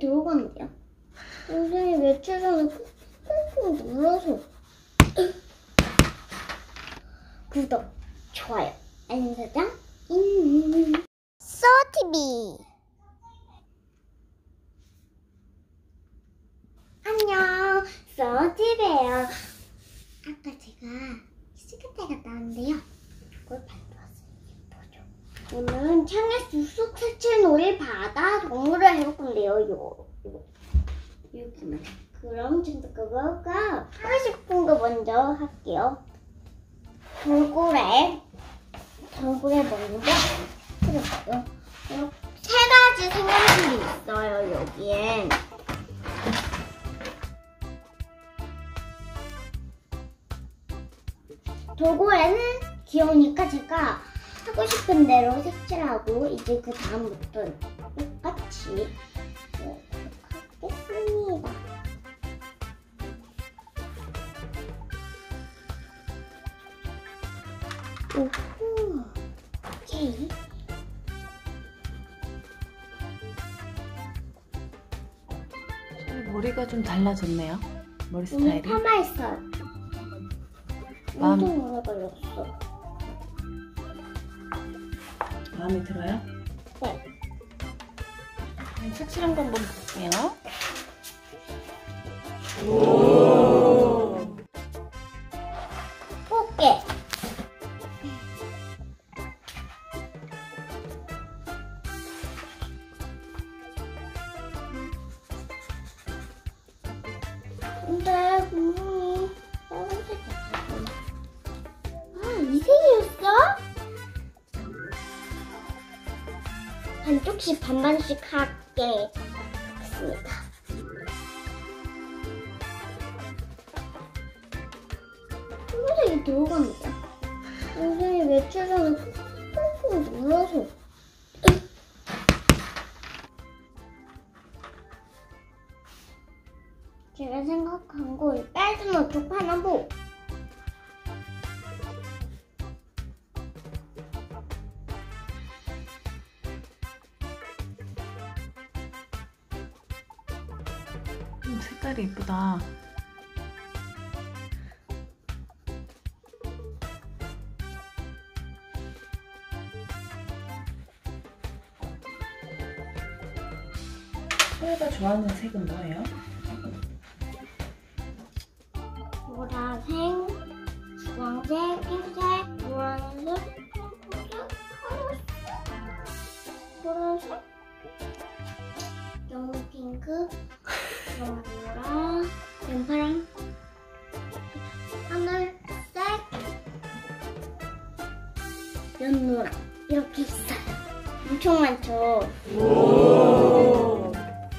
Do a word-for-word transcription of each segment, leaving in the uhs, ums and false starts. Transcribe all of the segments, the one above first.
들어간대요. 선생님 며칠 전에 꾹꾹 눌러서 구독, 좋아요, 알림 설정, 인 쏘티비. 안녕, 쏘티비예요. 아까 제가 스케치 갔다 왔는데요. 이걸 만들었어요. 보죠. 오늘은 창에 쑥쑥 스친 오리 바다 동물을 해볼 건데요. 요, 요, 여기만. 그럼 지금 그거가 하고 싶은 거 먼저 할게요. 돌고래, 돌고래 먼저 그렸어요. 세 가지 생명줄이 있어요. 여기엔. 돌고래는 귀여우니까 제가 하고 싶은 대로 색칠하고 이제 그 다음부터 똑같이 하겠습니다. 오호, 오케이. 머리가 좀 달라졌네요. 머리 스타일이. 파마했어요. 마음... 엄청 오래 걸렸어. 마음에 들어요? 네. 그럼 색칠한 거 한번 볼게요. 오. 꽃게. 근데 분명히 빨간색이었어. 아, 이 색이었어? 반쪽씩 반반씩 하게 했습니다. 선생님이 들어갑니다. 선생님 며칠 전에 꾹꾹 눌러서 제가 생각한 거 빨간 어쪽 파나보. 음, 색깔이 예쁘다. 소희가 좋아하는 색은 뭐예요? 보라색, 주황색, 핑크색, 노란색, 핑크색, 파란색, 보라색, 영웅 핑크, 노랑, 연파랑, 하늘색, 연노랑 이렇게 있어요. 엄청 많죠? 오.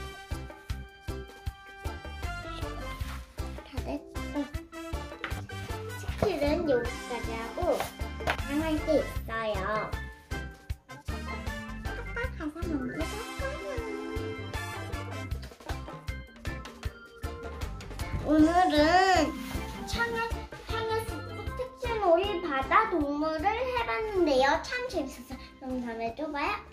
스킬은 여기까지 하고 다양할 게 있어요. 아까 가사 먼저 썼어요. 오늘은 창에, 창에 쑥쑥 특징 오리 바다 동물을 해봤는데요. 참 재밌었어요. 그럼 다음에 또 봐요.